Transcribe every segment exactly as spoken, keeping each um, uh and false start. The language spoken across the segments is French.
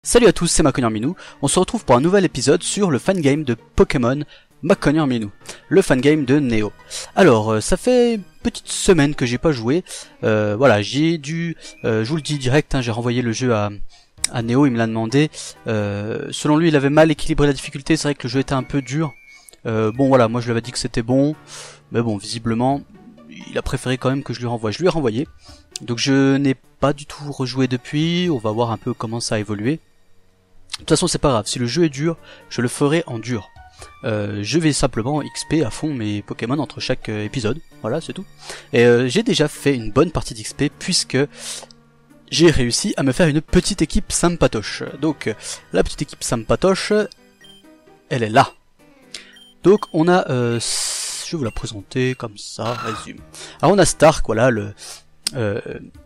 Salut à tous, c'est Macognier Minou. On se retrouve pour un nouvel épisode sur le fangame de Pokémon Macognier Minou, le fangame de Neo. Alors, euh, ça fait une petite semaine que j'ai pas joué. Euh, voilà, j'ai dû, euh, je vous le dis direct, hein, j'ai renvoyé le jeu à, à Neo, il me l'a demandé. Euh, selon lui, il avait mal équilibré la difficulté, c'est vrai que le jeu était un peu dur. Euh, bon voilà, moi je lui avais dit que c'était bon, mais bon, visiblement, il a préféré quand même que je lui renvoie. Je lui ai renvoyé. Donc je n'ai pas du tout rejoué depuis, on va voir un peu comment ça a évolué. De toute façon c'est pas grave, si le jeu est dur, je le ferai en dur. Euh, je vais simplement X P à fond mes Pokémon entre chaque euh, épisode, voilà c'est tout. Et euh, j'ai déjà fait une bonne partie d'X P puisque j'ai réussi à me faire une petite équipe sympatoche. Donc la petite équipe sympatoche, elle est là. Donc on a, euh, je vais vous la présenter comme ça, résume. Alors on a Stark, voilà le... Euh,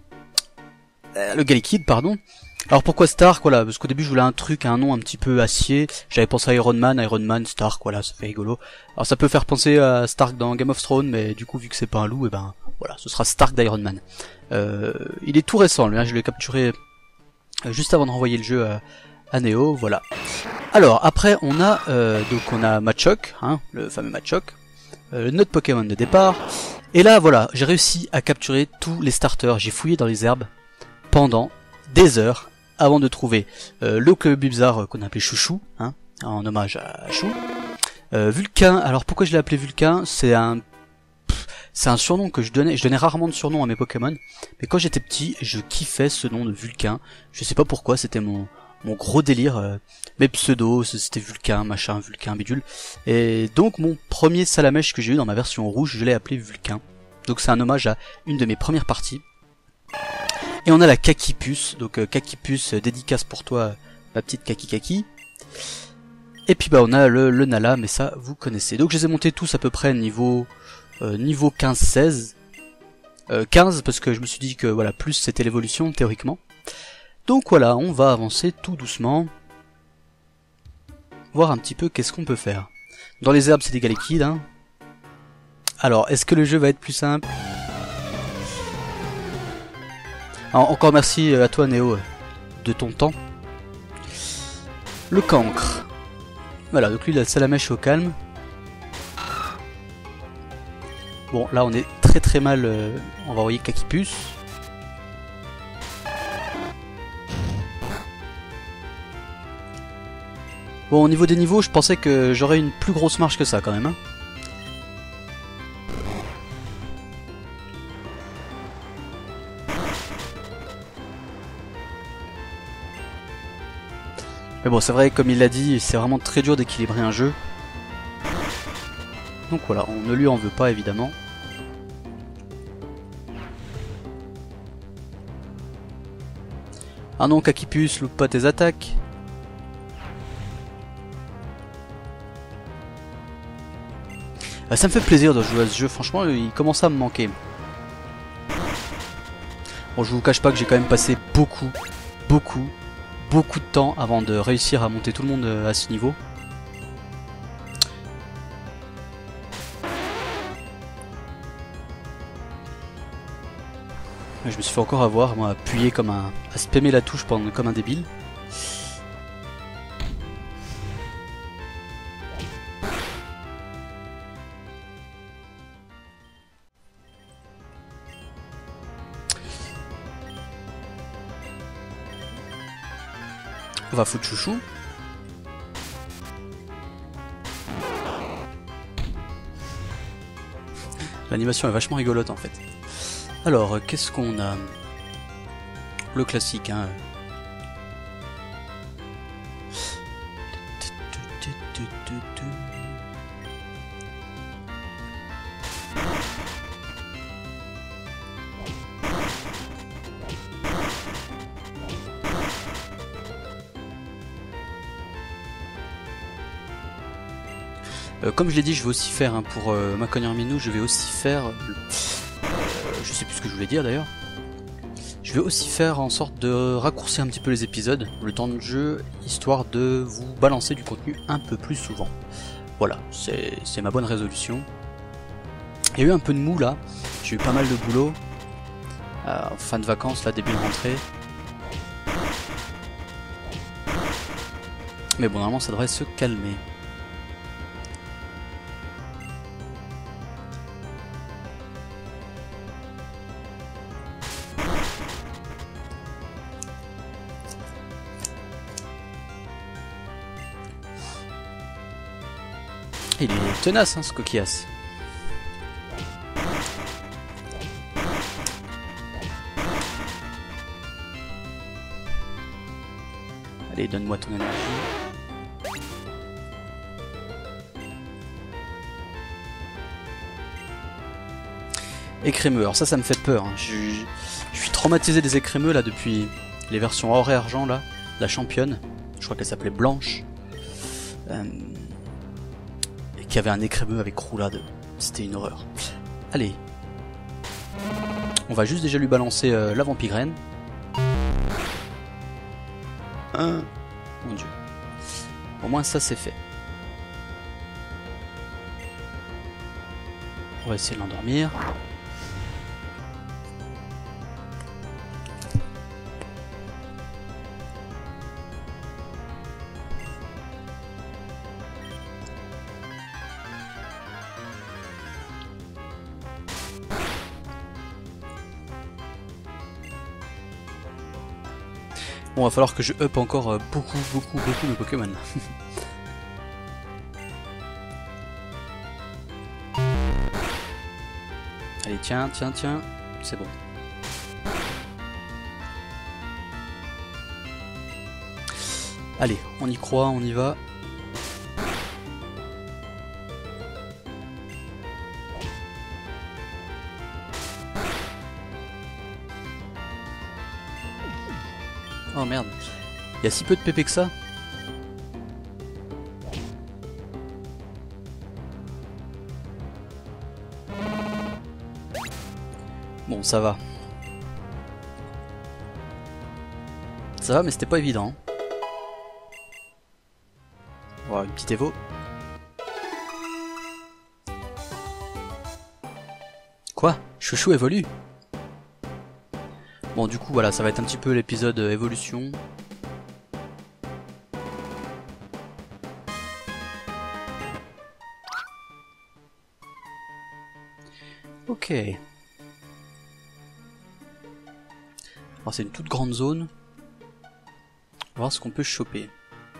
le Galekid, pardon. Alors pourquoi Stark, voilà, parce qu'au début je voulais un truc, un nom un petit peu acier, j'avais pensé à Iron Man, Iron Man, Stark, voilà, ça fait rigolo. Alors ça peut faire penser à Stark dans Game of Thrones, mais du coup vu que c'est pas un loup, et ben voilà, ce sera Stark d'Iron Man. Euh, il est tout récent, lui, hein, je l'ai capturé juste avant de renvoyer le jeu à, à Neo, voilà. Alors après on a, euh, donc on a Machoke, hein, le fameux Machoke, euh, notre Pokémon de départ. Et là voilà, j'ai réussi à capturer tous les starters, j'ai fouillé dans les herbes pendant des heures avant de trouver euh, le club bizarre qu'on appelait Chouchou, hein, en hommage à Chou. Euh, Vulcain, alors pourquoi je l'ai appelé Vulcain? C'est un c'est un surnom que je donnais, je donnais rarement de surnom à mes Pokémon, mais quand j'étais petit, je kiffais ce nom de Vulcain. Je sais pas pourquoi, c'était mon mon gros délire. Euh, mes pseudos, c'était Vulcain, machin, Vulcain, bidule. Et donc mon premier Salamèche que j'ai eu dans ma version rouge, je l'ai appelé Vulcain. Donc c'est un hommage à une de mes premières parties. Et on a la Kakipus, donc euh, Kakipus, euh, dédicace pour toi, euh, ma petite Kaki Kaki. Et puis bah on a le, le Nala, mais ça vous connaissez. Donc je les ai montés tous à peu près niveau euh, niveau quinze seize. Euh, quinze parce que je me suis dit que voilà, plus c'était l'évolution théoriquement. Donc voilà, on va avancer tout doucement. Voir un petit peu qu'est-ce qu'on peut faire. Dans les herbes c'est des Galekids, hein. Alors, est-ce que le jeu va être plus simple? Alors, encore merci à toi Néo de ton temps. Le cancre. Voilà, donc lui il a le Salamèche au calme. Bon, là on est très très mal. Euh, on va envoyer Kakipus. Bon, au niveau des niveaux, je pensais que j'aurais une plus grosse marge que ça quand même. Hein. Mais bon, c'est vrai, comme il l'a dit, c'est vraiment très dur d'équilibrer un jeu. Donc voilà, on ne lui en veut pas évidemment. Ah non, Kakipus, loupe pas tes attaques. Ah, ça me fait plaisir de jouer à ce jeu, franchement, il commence à me manquer. Bon, je vous cache pas que j'ai quand même passé beaucoup, beaucoup, beaucoup de temps avant de réussir à monter tout le monde à ce niveau. Je me suis fait encore avoir, moi, appuyer comme un... à spammer la touche pendant, comme un débile. On va foutre Chouchou. L'animation est vachement rigolote en fait. Alors, qu'est-ce qu'on a? Le classique, hein. Euh, comme je l'ai dit, je vais aussi faire, hein, pour euh, Macognier Minou, je vais aussi faire... Euh, je sais plus ce que je voulais dire d'ailleurs. Je vais aussi faire en sorte de raccourcir un petit peu les épisodes, le temps de jeu, histoire de vous balancer du contenu un peu plus souvent. Voilà, c'est ma bonne résolution. Il y a eu un peu de mou là, j'ai eu pas mal de boulot. Euh, fin de vacances, là, début de rentrée. Mais bon, normalement ça devrait se calmer. Il est tenace hein, ce coquillasse. Allez, donne-moi ton énergie. Écrémeux, alors ça, ça me fait peur. Hein. Je, je, je suis traumatisé des écrémeux là depuis les versions or et argent là. La championne, je crois qu'elle s'appelait Blanche. Euh... Qui avait un écrémeux avec roulade. C'était une horreur. Allez. On va juste déjà lui balancer euh, la vampigraine. Un. Mon dieu. Au moins ça c'est fait. On va essayer de l'endormir. Bon, va falloir que je up encore euh, beaucoup, beaucoup, beaucoup de Pokémon. Allez, tiens, tiens, tiens, c'est bon. Allez, on y croit, on y va. Oh merde, il y a si peu de P P que ça. Bon, ça va. Ça va, mais c'était pas évident. Voilà, une petite évo. Quoi? Chouchou évolue? Bon, du coup, voilà, ça va être un petit peu l'épisode euh, évolution. Ok. Alors, c'est une toute grande zone. On va voir ce qu'on peut choper.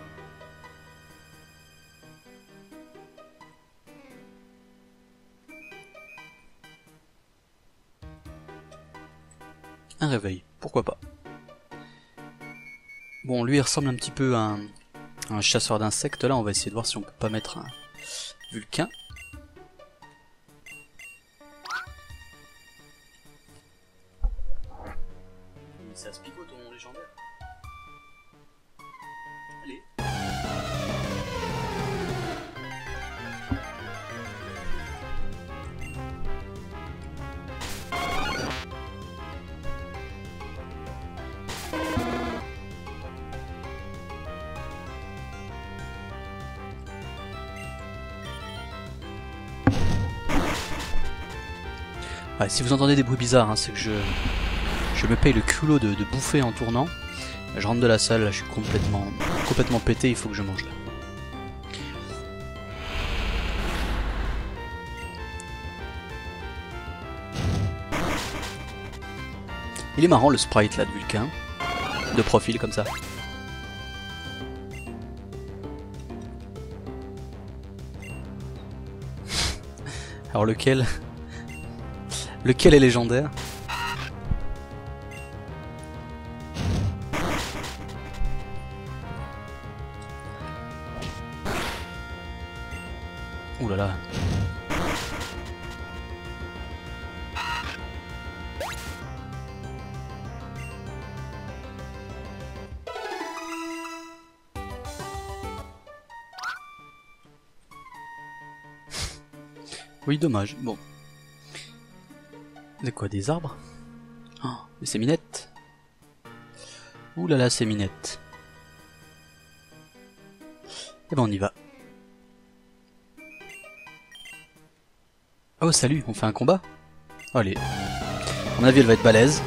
Un réveil, pourquoi pas. Bon, lui il ressemble un petit peu à un, à un chasseur d'insectes. Là, on va essayer de voir si on peut pas mettre un Vulcain. Ça se picote ton légendaire. Allez. Ouais, si vous entendez des bruits bizarres, hein, c'est que je, je me paye le culot de, de bouffer en tournant. Je rentre de la salle, là, je suis complètement, complètement pété, il faut que je mange là. Il est marrant le sprite là de Vulcain, de profil comme ça. Alors lequel Lequel est légendaire? Ouh là là. Oui, dommage. Bon. C'est quoi, des arbres? Oh, mais c'est Minette. Ouh là là, c'est Minette. Eh ben on y va. Oh salut, on fait un combat? Allez. À mon avis elle va être balèze.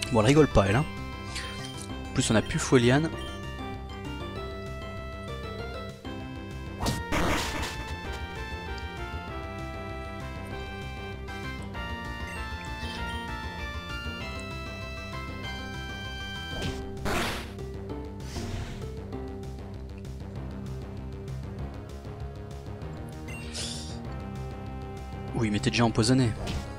Bon, elle rigole pas, elle. Hein. En plus, on a plus Foliane. Oui, mais t'es déjà empoisonné.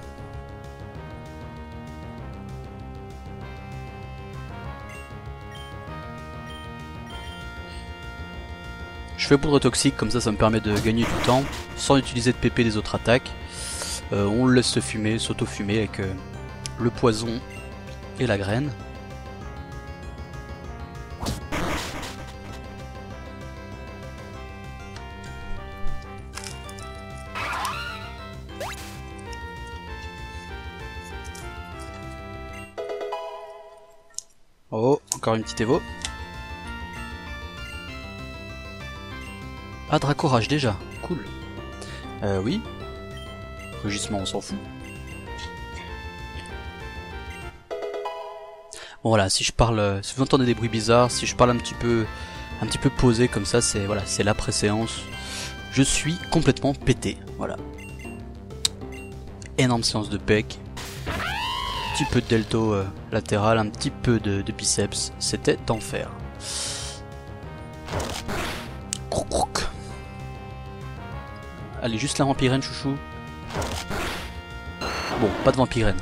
Je fais poudre toxique, comme ça ça me permet de gagner du temps sans utiliser de P P des autres attaques. Euh, on le laisse se fumer, s'auto-fumer avec euh, le poison et la graine. Oh, encore une petite évo. Ah, Dracorage déjà, cool. Euh, oui. Rugissement, on s'en fout. Bon voilà, si je parle, si vous entendez des bruits bizarres, si je parle un petit peu, un petit peu posé comme ça, c'est voilà, c'est la pré-séance. Je suis complètement pété, voilà. Énorme séance de pec. Un petit peu de delto euh, latéral, un petit peu de, de biceps, c'était d'enfer. Croc croc. Allez, juste la vampirène, chouchou. Bon, pas de vampirène.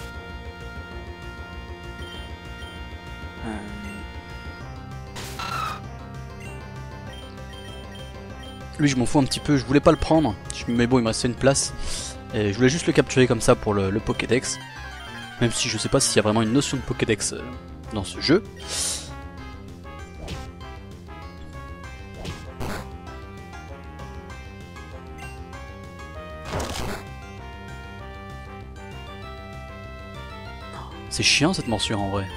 Lui, je m'en fous un petit peu, je voulais pas le prendre, mais bon, il me restait une place. Et je voulais juste le capturer comme ça pour le, le Pokédex. Même si je sais pas s'il y a vraiment une notion de Pokédex dans ce jeu. C'est chiant cette morsure en vrai.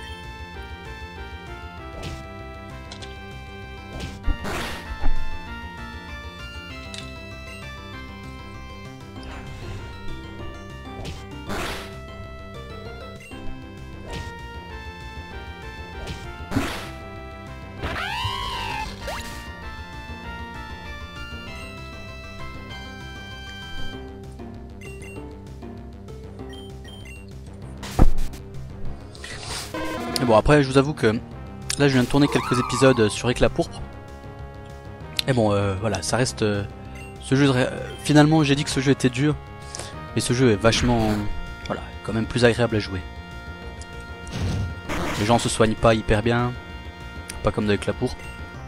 Et bon, après je vous avoue que là je viens de tourner quelques épisodes sur Éclat Pourpre. Et bon euh, voilà, ça reste euh, ce jeu de... finalement j'ai dit que ce jeu était dur, mais ce jeu est vachement, voilà, quand même plus agréable à jouer. Les gens se soignent pas hyper bien, pas comme dans Éclat Pourpre.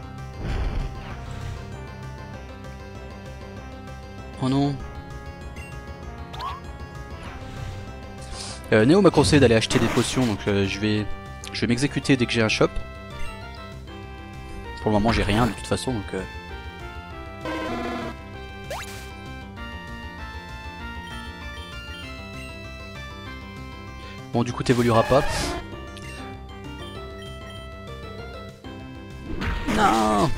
Oh non. Euh, Néo m'a conseillé d'aller acheter des potions, donc euh, je vais je vais m'exécuter dès que j'ai un shop. Pour le moment j'ai rien de toute façon, donc euh... bon, du coup t'évolueras pas. Non.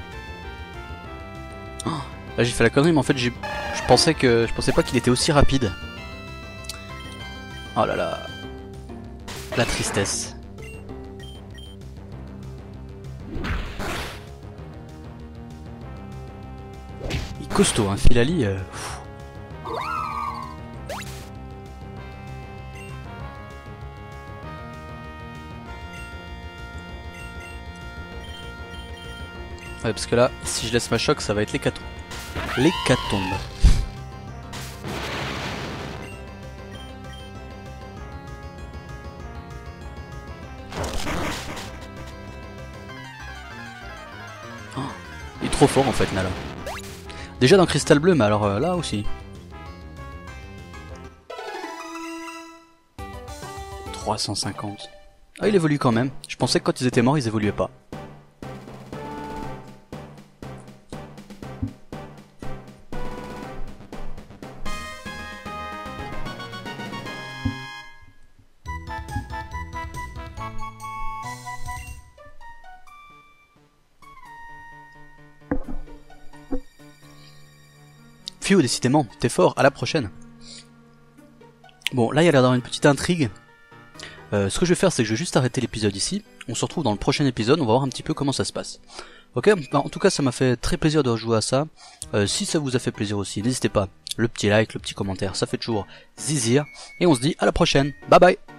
Oh, là j'ai fait la connerie, mais en fait j'ai je pensais que je pensais pas qu'il était aussi rapide. Oh là là, la tristesse. Il est costaud, hein, Filali. Euh... Ouais, parce que là, si je laisse ma choc, ça va être l'hécatombe. L'hécatombe. Il est trop fort en fait, Nala. Déjà dans Cristal Bleu, mais alors euh, là aussi. trois cent cinquante. Ah, il évolue quand même. Je pensais que quand ils étaient morts, ils évoluaient pas. Phew, décidément, t'es fort, à la prochaine. Bon, là il y a l'air d'avoir une petite intrigue. Euh, ce que je vais faire, c'est que je vais juste arrêter l'épisode ici. On se retrouve dans le prochain épisode, on va voir un petit peu comment ça se passe. Ok, en tout cas ça m'a fait très plaisir de rejouer à ça. Euh, si ça vous a fait plaisir aussi, n'hésitez pas. Le petit like, le petit commentaire, ça fait toujours zizir. Et on se dit à la prochaine. Bye bye.